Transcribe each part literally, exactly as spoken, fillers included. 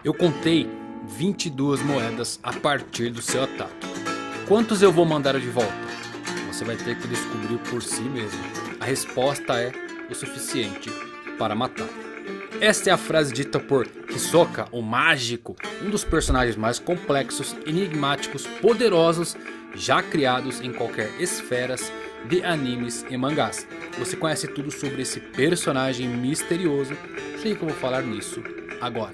Eu contei vinte e duas moedas a partir do seu ataque. Quantos eu vou mandar de volta? Você vai ter que descobrir por si mesmo. A resposta é o suficiente para matar. Esta é a frase dita por Hisoka, o mágico, um dos personagens mais complexos, enigmáticos, poderosos já criados em qualquer esferas de animes e mangás. Você conhece tudo sobre esse personagem misterioso, sei que eu vou falar nisso agora.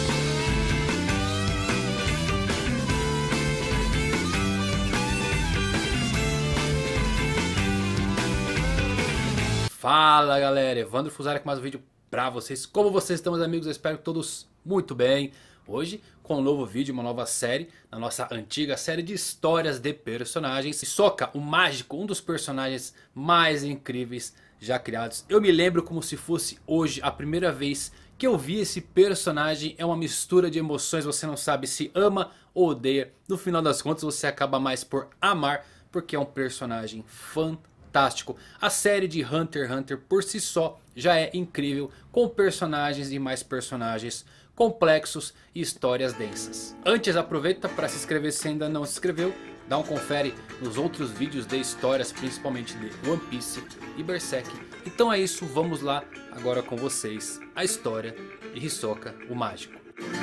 Fala galera, Evandro Fusari com mais um vídeo pra vocês. Como vocês estão, meus amigos? Eu espero que todos muito bem. Hoje com um novo vídeo, uma nova série, na nossa antiga série de histórias de personagens. Hisoka, o mágico, um dos personagens mais incríveis já criados. Eu me lembro como se fosse hoje a primeira vez que eu vi esse personagem. É uma mistura de emoções, você não sabe se ama ou odeia. No final das contas você acaba mais por amar, porque é um personagem fantástico. A série de Hunter x Hunter por si só já é incrível, com personagens e mais personagens complexos e histórias densas. Antes, aproveita para se inscrever se ainda não se inscreveu. Dá um confere nos outros vídeos de histórias, principalmente de One Piece e Berserk. Então é isso, vamos lá agora com vocês a história de Hisoka, o mágico.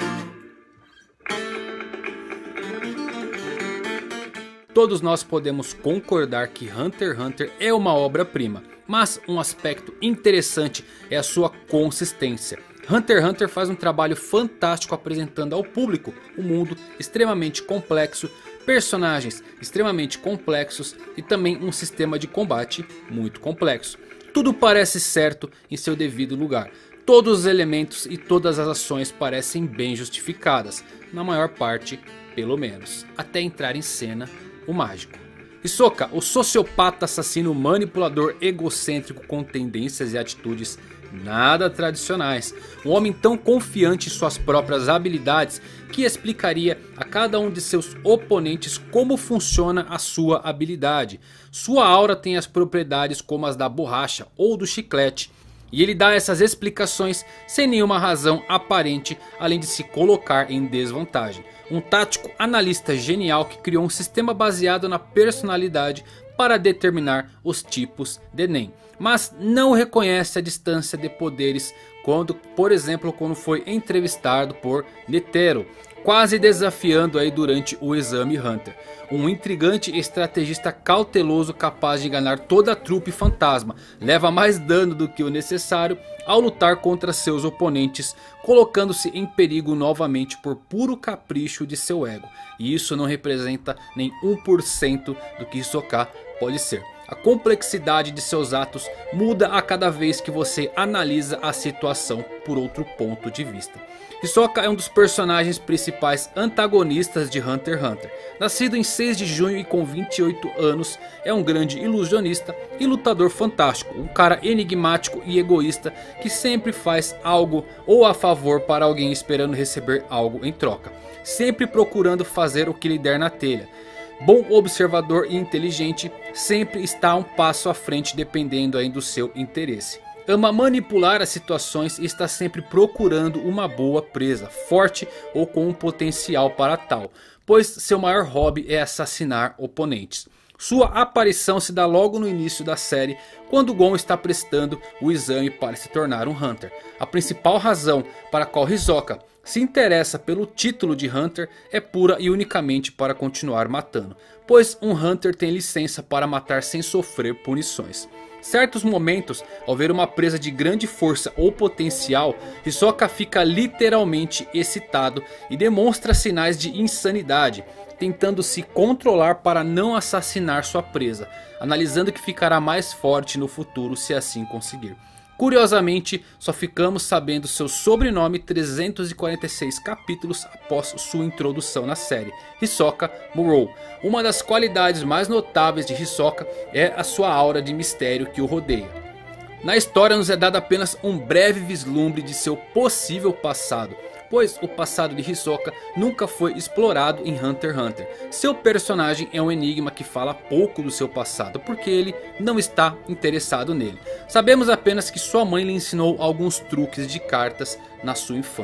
Todos nós podemos concordar que Hunter x Hunter é uma obra-prima, mas um aspecto interessante é a sua consistência. Hunter x Hunter faz um trabalho fantástico apresentando ao público um mundo extremamente complexo, personagens extremamente complexos e também um sistema de combate muito complexo. Tudo parece certo em seu devido lugar. Todos os elementos e todas as ações parecem bem justificadas, na maior parte pelo menos, até entrar em cena o mágico. Hisoka, o sociopata assassino manipulador egocêntrico com tendências e atitudes nada tradicionais. Um homem tão confiante em suas próprias habilidades que explicaria a cada um de seus oponentes como funciona a sua habilidade. Sua aura tem as propriedades como as da borracha ou do chiclete. E ele dá essas explicações sem nenhuma razão aparente, além de se colocar em desvantagem. Um tático analista genial que criou um sistema baseado na personalidade para determinar os tipos de Nen. Mas não reconhece a distância de poderes quando, por exemplo, quando foi entrevistado por Netero, quase desafiando aí durante o exame Hunter. Um intrigante estrategista cauteloso capaz de enganar toda a trupe fantasma. Leva mais dano do que o necessário ao lutar contra seus oponentes, colocando-se em perigo novamente por puro capricho de seu ego. E isso não representa nem um por cento do que Hisoka pode ser. A complexidade de seus atos muda a cada vez que você analisa a situação por outro ponto de vista. Hisoka é um dos personagens principais antagonistas de Hunter x Hunter. Nascido em seis de junho e com vinte e oito anos, é um grande ilusionista e lutador fantástico. Um cara enigmático e egoísta que sempre faz algo ou a favor para alguém esperando receber algo em troca. Sempre procurando fazer o que lhe der na telha. Bom observador e inteligente, sempre está um passo à frente dependendo aí do seu interesse. Ama manipular as situações e está sempre procurando uma boa presa, forte ou com um potencial para tal, pois seu maior hobby é assassinar oponentes. Sua aparição se dá logo no início da série, quando Gon está prestando o exame para se tornar um Hunter. A principal razão para a qual Hisoka se interessa pelo título de Hunter é pura e unicamente para continuar matando, pois um Hunter tem licença para matar sem sofrer punições. Certos momentos, ao ver uma presa de grande força ou potencial, Hisoka fica literalmente excitado e demonstra sinais de insanidade, tentando se controlar para não assassinar sua presa, analisando que ficará mais forte no futuro se assim conseguir. Curiosamente, só ficamos sabendo seu sobrenome trezentos e quarenta e seis capítulos após sua introdução na série, Hisoka Murou. Uma das qualidades mais notáveis de Hisoka é a sua aura de mistério que o rodeia. Na história nos é dado apenas um breve vislumbre de seu possível passado, pois o passado de Hisoka nunca foi explorado em Hunter x Hunter. Seu personagem é um enigma que fala pouco do seu passado, porque ele não está interessado nele. Sabemos apenas que sua mãe lhe ensinou alguns truques de cartas na sua infância.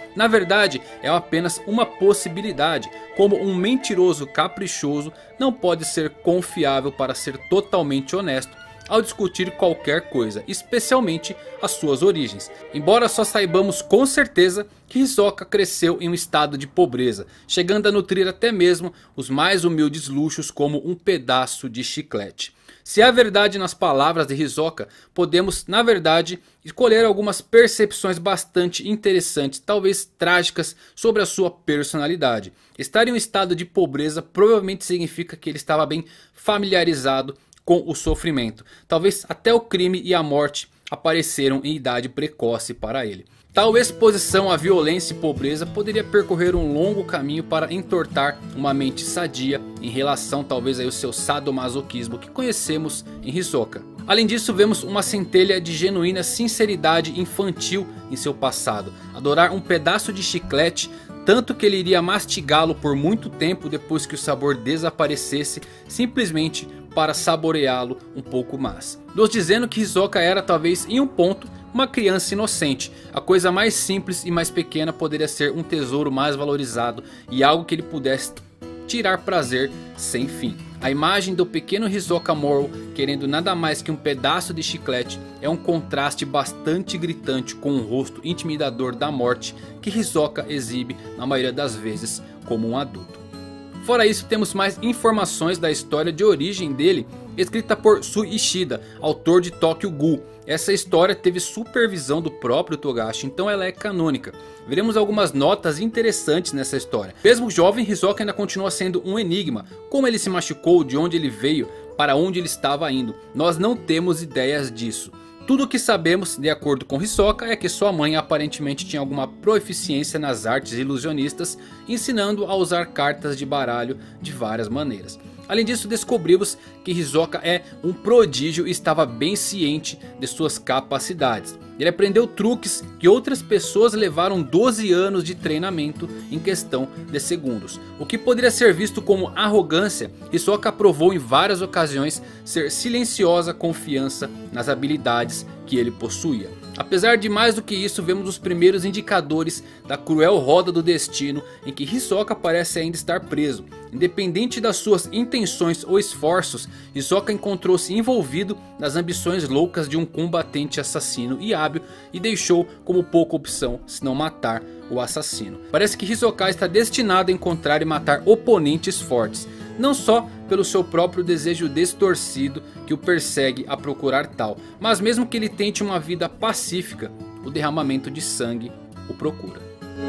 Na verdade é apenas uma possibilidade, como um mentiroso caprichoso não pode ser confiável para ser totalmente honesto ao discutir qualquer coisa, especialmente as suas origens. Embora só saibamos com certeza que Hisoka cresceu em um estado de pobreza, chegando a nutrir até mesmo os mais humildes luxos como um pedaço de chiclete. Se há verdade nas palavras de Hisoka, podemos na verdade escolher algumas percepções bastante interessantes, talvez trágicas, sobre a sua personalidade. Estar em um estado de pobreza provavelmente significa que ele estava bem familiarizado com o sofrimento. Talvez até o crime e a morte apareceram em idade precoce para ele. Tal exposição à violência e pobreza poderia percorrer um longo caminho para entortar uma mente sadia em relação talvez ao seu sadomasoquismo que conhecemos em Hisoka. Além disso, vemos uma centelha de genuína sinceridade infantil em seu passado. Adorar um pedaço de chiclete, tanto que ele iria mastigá-lo por muito tempo depois que o sabor desaparecesse, simplesmente para saboreá-lo um pouco mais. Nos dizendo que Hisoka era talvez em um ponto uma criança inocente. A coisa mais simples e mais pequena poderia ser um tesouro mais valorizado e algo que ele pudesse tirar prazer sem fim. A imagem do pequeno Hisoka Morrow querendo nada mais que um pedaço de chiclete é um contraste bastante gritante com o rosto intimidador da morte que Hisoka exibe na maioria das vezes como um adulto. Fora isso, temos mais informações da história de origem dele, escrita por Sui Ishida, autor de Tokyo Ghoul. Essa história teve supervisão do próprio Togashi, então ela é canônica. Veremos algumas notas interessantes nessa história. Mesmo jovem, Hisoka ainda continua sendo um enigma. Como ele se machucou, de onde ele veio, para onde ele estava indo, nós não temos ideias disso. Tudo o que sabemos, de acordo com Hisoka, é que sua mãe aparentemente tinha alguma proficiência nas artes ilusionistas, ensinando a usar cartas de baralho de várias maneiras. Além disso, descobrimos que Hisoka é um prodígio e estava bem ciente de suas capacidades. Ele aprendeu truques que outras pessoas levaram doze anos de treinamento em questão de segundos. O que poderia ser visto como arrogância, Hisoka provou em várias ocasiões ser silenciosa confiança nas habilidades que ele possuía. Apesar de mais do que isso, vemos os primeiros indicadores da cruel roda do destino em que Hisoka parece ainda estar preso. Independente das suas intenções ou esforços, Hisoka encontrou-se envolvido nas ambições loucas de um combatente assassino e hábil e deixou como pouca opção senão matar o assassino. Parece que Hisoka está destinado a encontrar e matar oponentes fortes, não só pelo seu próprio desejo distorcido que o persegue a procurar tal, mas mesmo que ele tente uma vida pacífica, o derramamento de sangue o procura.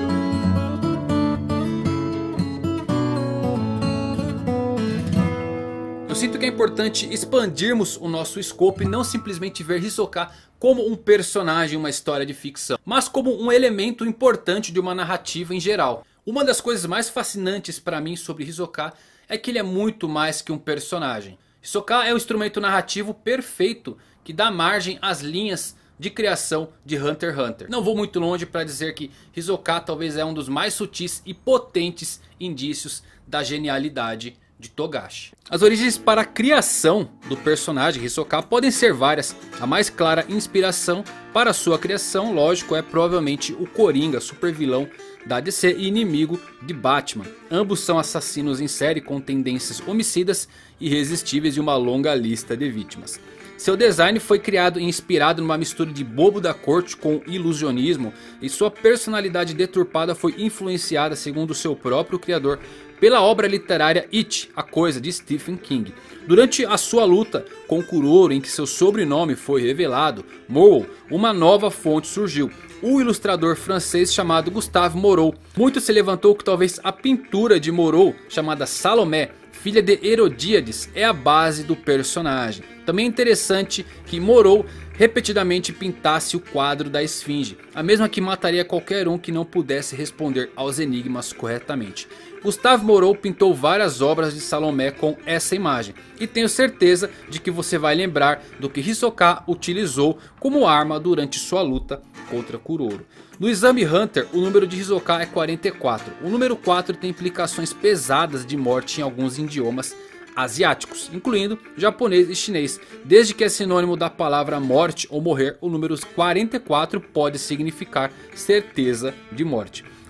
Eu sinto que é importante expandirmos o nosso escopo e não simplesmente ver Hisoka como um personagem em uma história de ficção, mas como um elemento importante de uma narrativa em geral. Uma das coisas mais fascinantes para mim sobre Hisoka é que ele é muito mais que um personagem. Hisoka é o instrumento narrativo perfeito que dá margem às linhas de criação de Hunter x Hunter. Não vou muito longe para dizer que Hisoka talvez é um dos mais sutis e potentes indícios da genialidade de Togashi. As origens para a criação do personagem Hisoka podem ser várias. A mais clara inspiração para sua criação, lógico, é provavelmente o Coringa, super vilão da D C e inimigo de Batman. Ambos são assassinos em série com tendências homicidas irresistíveis e uma longa lista de vítimas. Seu design foi criado e inspirado numa mistura de bobo da corte com ilusionismo, e sua personalidade deturpada foi influenciada, segundo seu próprio criador, pela obra literária It, a Coisa, de Stephen King. Durante a sua luta com Kuroro, em que seu sobrenome foi revelado, Morrow, uma nova fonte surgiu. O ilustrador francês chamado Gustave Moreau. Muito se levantou que talvez a pintura de Moreau, chamada Salomé, filha de Herodíades, é a base do personagem. Também é interessante que Moreau repetidamente pintasse o quadro da esfinge, a mesma que mataria qualquer um que não pudesse responder aos enigmas corretamente. Gustave Moreau pintou várias obras de Salomé com essa imagem, e tenho certeza de que você vai lembrar do que Hisoka utilizou como arma durante sua luta contra Kuroro. No exame Hunter, o número de Hisoka é quarenta e quatro. O número quatro tem implicações pesadas de morte em alguns idiomas asiáticos, incluindo japonês e chinês. Desde que é sinônimo da palavra morte ou morrer, o número quarenta e quatro pode significar certeza de morte.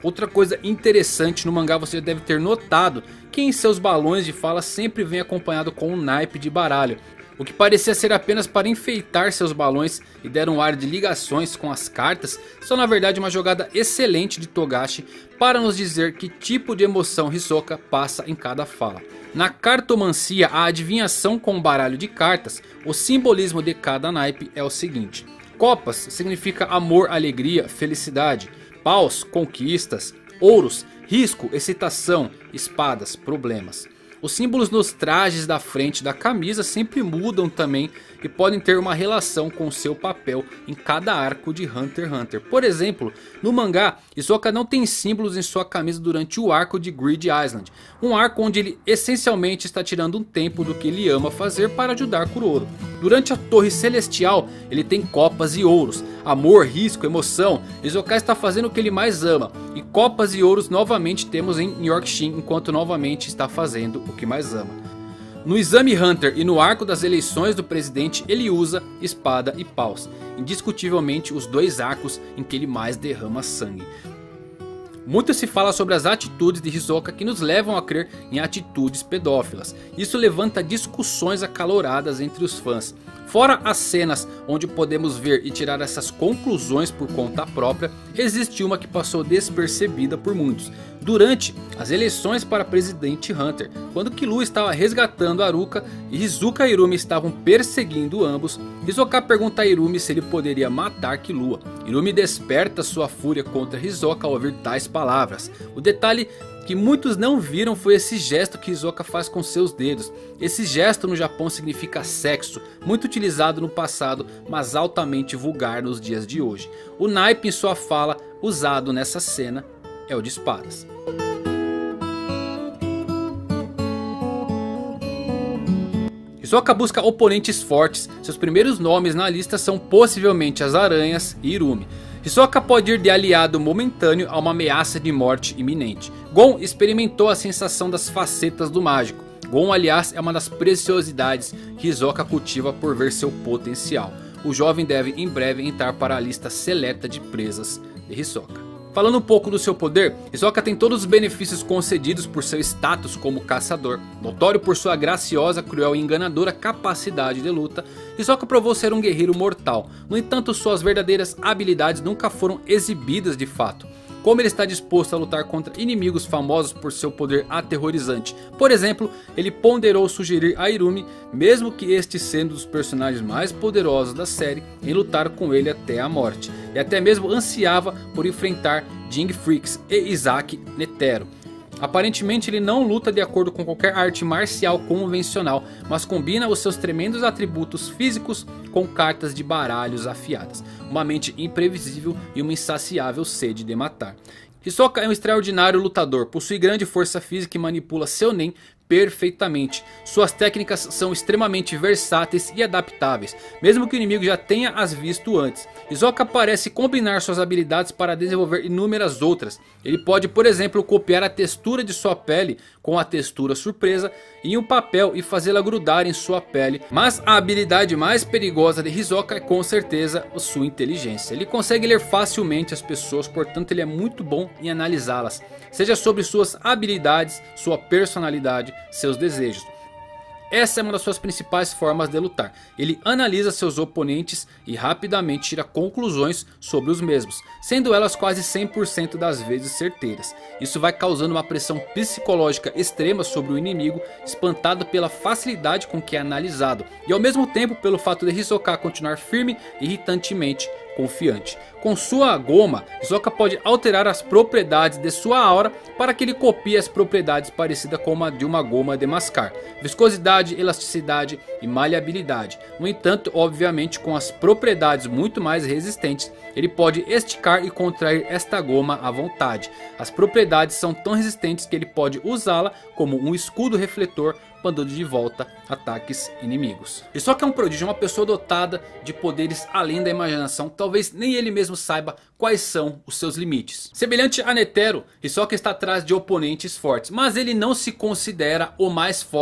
Outra coisa interessante no mangá, você já deve ter notado que em seus balões de fala sempre vem acompanhado com um naipe de baralho. O que parecia ser apenas para enfeitar seus balões e dar um ar de ligações com as cartas, são na verdade uma jogada excelente de Togashi para nos dizer que tipo de emoção Hisoka passa em cada fala. Na cartomancia, a adivinhação com o baralho de cartas, o simbolismo de cada naipe é o seguinte: copas significa amor, alegria, felicidade; paus, conquistas; ouros, risco, excitação; espadas, problemas. Os símbolos nos trajes da frente da camisa sempre mudam também e podem ter uma relação com seu papel em cada arco de Hunter x Hunter. Por exemplo, no mangá, Hisoka não tem símbolos em sua camisa durante o arco de Grid Island. Um arco onde ele essencialmente está tirando um tempo do que ele ama fazer para ajudar Kuroro. Durante a Torre Celestial, ele tem copas e ouros. Amor, risco, emoção. Hisoka está fazendo o que ele mais ama. E copas e ouros novamente temos em Yorkshin, enquanto novamente está fazendo o que mais ama. No Exame Hunter e no arco das eleições do presidente, ele usa espada e paus. Indiscutivelmente os dois arcos em que ele mais derrama sangue. Muito se fala sobre as atitudes de Hisoka que nos levam a crer em atitudes pedófilas. Isso levanta discussões acaloradas entre os fãs. Fora as cenas onde podemos ver e tirar essas conclusões por conta própria, existe uma que passou despercebida por muitos. Durante as eleições para presidente Hunter, quando Killua estava resgatando Haruka e Izuka e Irumi estavam perseguindo ambos, Hisoka pergunta a Irumi se ele poderia matar Killua. Irumi desperta sua fúria contra Hisoka ao ouvir tais palavras. O detalhe que muitos não viram foi esse gesto que Hisoka faz com seus dedos. Esse gesto no Japão significa sexo, muito utilizado no passado, mas altamente vulgar nos dias de hoje. O naipe em sua fala, usado nessa cena, é o de espadas. Hisoka busca oponentes fortes. Seus primeiros nomes na lista são possivelmente as aranhas e Irumi. Hisoka pode ir de aliado momentâneo a uma ameaça de morte iminente. Gon experimentou a sensação das facetas do mágico. Gon, aliás, é uma das preciosidades que Hisoka cultiva por ver seu potencial. O jovem deve em breve entrar para a lista seleta de presas de Hisoka. Falando um pouco do seu poder, Hisoka tem todos os benefícios concedidos por seu status como caçador. Notório por sua graciosa, cruel e enganadora capacidade de luta, Hisoka provou ser um guerreiro mortal. No entanto, suas verdadeiras habilidades nunca foram exibidas de fato. Como ele está disposto a lutar contra inimigos famosos por seu poder aterrorizante. Por exemplo, ele ponderou sugerir a Irumi, mesmo que este sendo um dos personagens mais poderosos da série, em lutar com ele até a morte. E até mesmo ansiava por enfrentar Jing Freaks e Isaac Netero. Aparentemente ele não luta de acordo com qualquer arte marcial convencional, mas combina os seus tremendos atributos físicos com cartas de baralhos afiadas, uma mente imprevisível e uma insaciável sede de matar. Hisoka é um extraordinário lutador, possui grande força física e manipula seu Nen perfeitamente. Suas técnicas são extremamente versáteis e adaptáveis, mesmo que o inimigo já tenha as visto antes. Hisoka parece combinar suas habilidades para desenvolver inúmeras outras. Ele pode, por exemplo, copiar a textura de sua pele com a textura surpresa em um papel e fazê-la grudar em sua pele. Mas a habilidade mais perigosa de Hisoka é com certeza a sua inteligência. Ele consegue ler facilmente as pessoas, portanto ele é muito bom em analisá-las. Seja sobre suas habilidades, sua personalidade, seus desejos. Essa é uma das suas principais formas de lutar. Ele analisa seus oponentes e rapidamente tira conclusões sobre os mesmos, sendo elas quase cem por cento das vezes certeiras. Isso vai causando uma pressão psicológica extrema sobre o inimigo, espantado pela facilidade com que é analisado, e ao mesmo tempo pelo fato de Hisoka continuar firme e irritantemente confiante. Com sua goma, Hisoka pode alterar as propriedades de sua aura para que ele copie as propriedades parecidas com a de uma goma de mascar. Viscosidade, elasticidade e maleabilidade. No entanto, obviamente com as propriedades muito mais resistentes, ele pode esticar e contrair esta goma à vontade. As propriedades são tão resistentes que ele pode usá-la como um escudo refletor, mandando de volta ataques inimigos. Hisoka é um prodígio, uma pessoa dotada de poderes além da imaginação. Talvez nem ele mesmo saiba quais são os seus limites. Semelhante a Netero, Hisoka está atrás de oponentes fortes, mas ele não se considera o mais forte.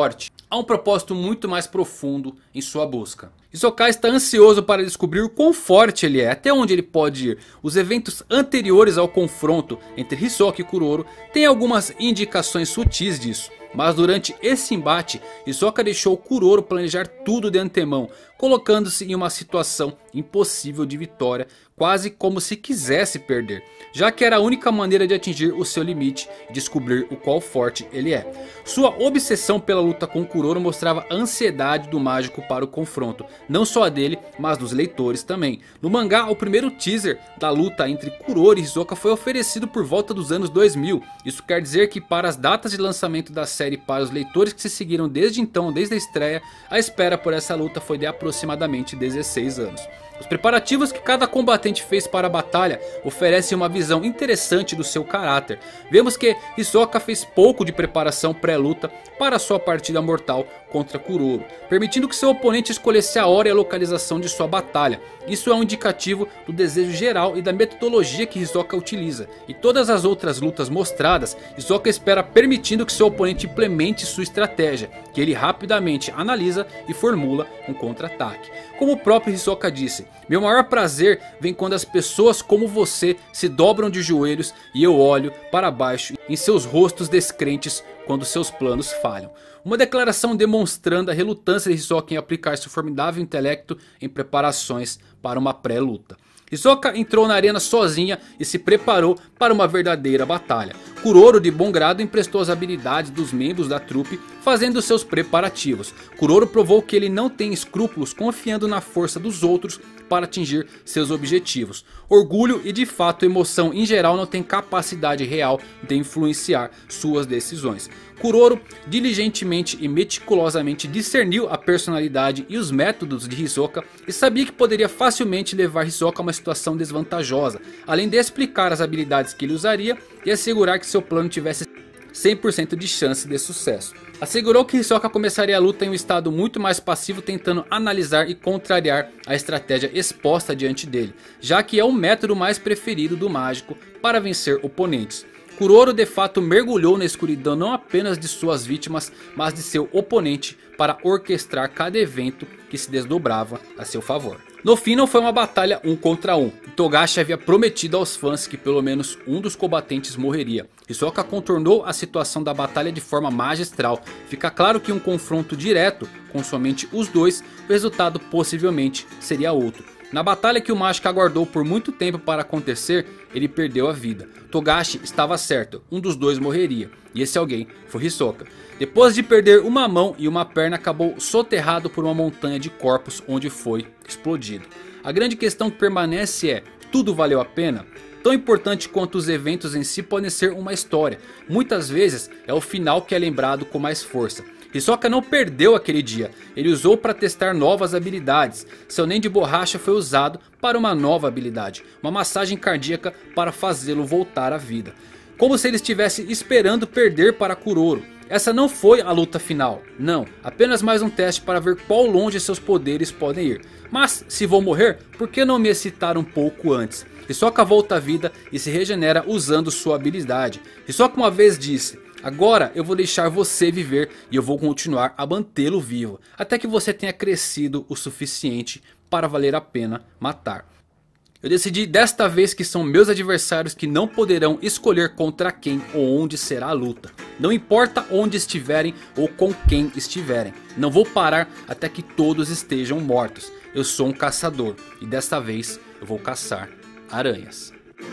há um propósito muito mais profundo em sua busca. Hisoka está ansioso para descobrir o quão forte ele é, até onde ele pode ir. Os eventos anteriores ao confronto entre Hisoka e Kuroro têm algumas indicações sutis disso. Mas durante esse embate, Hisoka deixou Kuroro planejar tudo de antemão, colocando-se em uma situação impossível de vitória, quase como se quisesse perder, já que era a única maneira de atingir o seu limite e descobrir o quão forte ele é. Sua obsessão pela luta com Kuroro mostrava a ansiedade do mágico para o confronto, não só a dele, mas dos leitores também. No mangá, o primeiro teaser da luta entre Kuroro e Hisoka foi oferecido por volta dos anos dois mil. Isso quer dizer que para as datas de lançamento da série para os leitores que se seguiram desde então, desde a estreia, a espera por essa luta foi de aproximadamente dezesseis anos. Os preparativos que cada combatente fez para a batalha oferecem uma visão interessante do seu caráter. Vemos que Hisoka fez pouco de preparação pré-luta para sua partida mortal contra Kuroro, permitindo que seu oponente escolhesse a hora e a localização de sua batalha. Isso é um indicativo do desejo geral e da metodologia que Hisoka utiliza. E todas as outras lutas mostradas, Hisoka espera permitindo que seu oponente implemente sua estratégia, que ele rapidamente analisa e formula um contra-ataque. Como o próprio Hisoka disse: meu maior prazer vem quando as pessoas como você se dobram de joelhos e eu olho para baixo em seus rostos descrentes quando seus planos falham. Uma declaração demonstrando a relutância de Hisoka em aplicar seu formidável intelecto em preparações para uma pré-luta. Hisoka entrou na arena sozinha e se preparou para uma verdadeira batalha. Kuroro, de bom grado, emprestou as habilidades dos membros da trupe, fazendo seus preparativos. Kuroro provou que ele não tem escrúpulos, confiando na força dos outros para atingir seus objetivos. Orgulho e de fato emoção em geral não têm capacidade real de influenciar suas decisões. Kuroro diligentemente e meticulosamente discerniu a personalidade e os métodos de Hisoka e sabia que poderia facilmente levar Hisoka a uma situação desvantajosa, além de explicar as habilidades que ele usaria e assegurar que seu plano tivesse cem por cento de chance de sucesso. Assegurou que Hisoka começaria a luta em um estado muito mais passivo, tentando analisar e contrariar a estratégia exposta diante dele, já que é o método mais preferido do mágico para vencer oponentes. Kuroro de fato mergulhou na escuridão não apenas de suas vítimas, mas de seu oponente para orquestrar cada evento que se desdobrava a seu favor. No fim não foi uma batalha um contra um. Togashi havia prometido aos fãs que pelo menos um dos combatentes morreria. Hisoka contornou a situação da batalha de forma magistral. Fica claro que em um confronto direto com somente os dois, o resultado possivelmente seria outro. Na batalha que o mágico aguardou por muito tempo para acontecer, ele perdeu a vida. Togashi estava certo, um dos dois morreria, e esse alguém foi Hisoka. Depois de perder uma mão e uma perna, acabou soterrado por uma montanha de corpos onde foi explodido. A grande questão que permanece é: tudo valeu a pena? Tão importante quanto os eventos em si podem ser uma história. Muitas vezes é o final que é lembrado com mais força. Hisoka não perdeu aquele dia, ele usou para testar novas habilidades. Seu Nen de borracha foi usado para uma nova habilidade, uma massagem cardíaca para fazê-lo voltar à vida. Como se ele estivesse esperando perder para Kuroro. Essa não foi a luta final, não, apenas mais um teste para ver quão longe seus poderes podem ir. Mas se vou morrer, por que não me excitar um pouco antes? Hisoka volta à vida e se regenera usando sua habilidade. Hisoka uma vez disse: agora eu vou deixar você viver e eu vou continuar a mantê-lo vivo, até que você tenha crescido o suficiente para valer a pena matar. Eu decidi desta vez que são meus adversários que não poderão escolher contra quem ou onde será a luta. Não importa onde estiverem ou com quem estiverem. Não vou parar até que todos estejam mortos. Eu sou um caçador e desta vez eu vou caçar aranhas.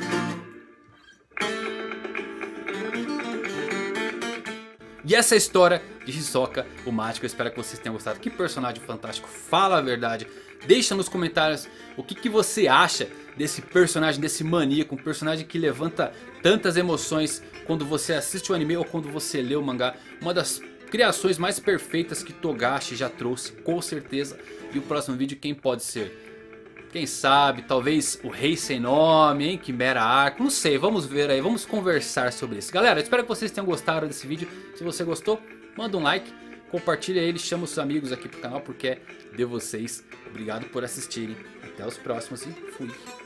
E essa é a história de Hisoka, o mágico. Eu espero que vocês tenham gostado. Que personagem fantástico, fala a verdade. Deixa nos comentários o que, que você acha desse personagem, desse maníaco. Um personagem que levanta tantas emoções quando você assiste o anime ou quando você lê o mangá. Uma das criações mais perfeitas que Togashi já trouxe, com certeza. E o próximo vídeo quem pode ser? Quem sabe, talvez o Rei Sem Nome, hein? Quimera Arco, não sei, vamos ver aí, vamos conversar sobre isso. Galera, espero que vocês tenham gostado desse vídeo. Se você gostou, manda um like, compartilha ele, chama os amigos aqui pro canal porque é de vocês. Obrigado por assistirem, até os próximos e fui.